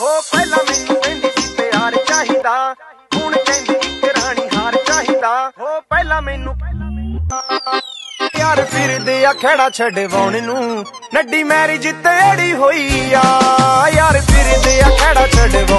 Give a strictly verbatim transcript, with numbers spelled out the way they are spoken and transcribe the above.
हो पहला मैनू कहंदी सी प्यार चाहिदा, हुण कहंदी इक रानी हार चाहिदा। हो पहला मैनू यार फिरदे आ खैड़ा छडवाउण नू, नड्डी मैरिज तेड़ी होई आ यार फिरदे आ खैड़ा छडवाउण